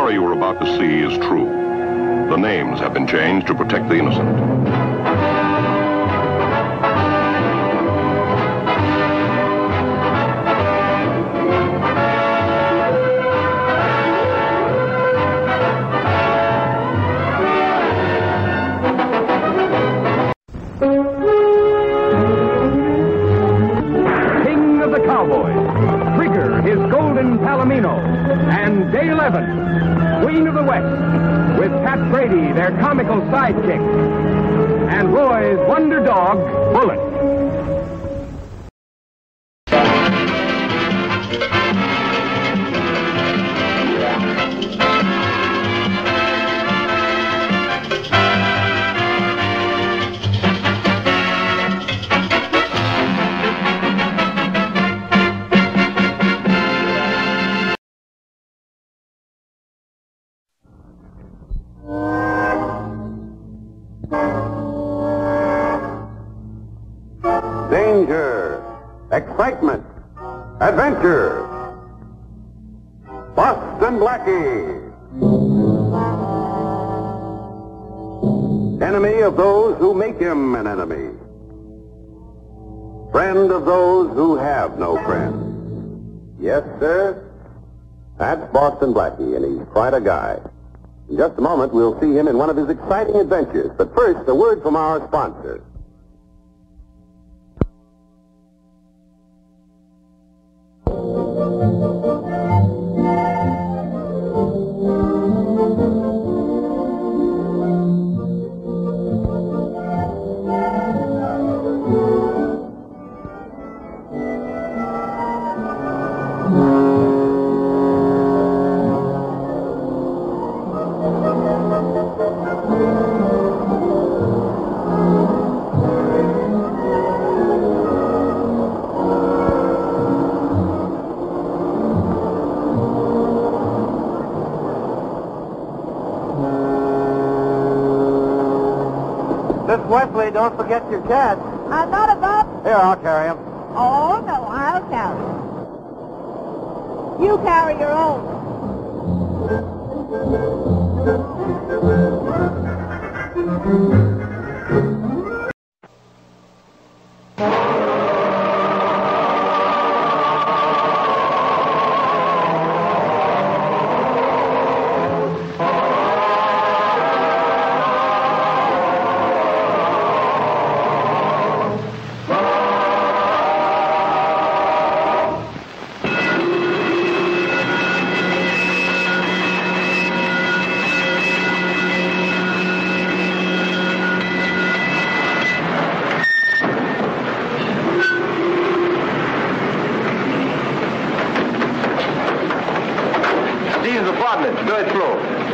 story you are about to see is true. The names have been changed to protect the innocent. King of the Cowboys, Trigger, his golden Palomino, and Dale Evans, Queen of the West, with Pat Brady, their comical sidekick, and Roy's wonder dog, Bullet. Danger, excitement, adventure. Boston Blackie. Enemy of those who make him an enemy. Friend of those who have no friend. Yes, sir. That's Boston Blackie, and he's quite a guy. In just a moment, we'll see him in one of his exciting adventures. But first, a word from our sponsor. Miss Wesley, don't forget your cat. I thought about... Here, I'll carry him. Oh, no, I'll carry. You carry your own. Steve's apartment. Third floor.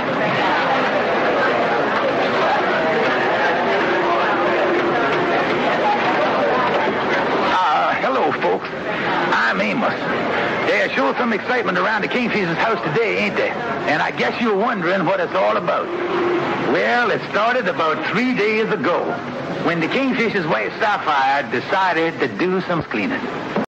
Hello, folks. I'm Amos. There's sure some excitement around the Kingfisher's house today, ain't there? And I guess you're wondering what it's all about. Well, it started about 3 days ago when the Kingfisher's wife, Sapphire, decided to do some cleaning.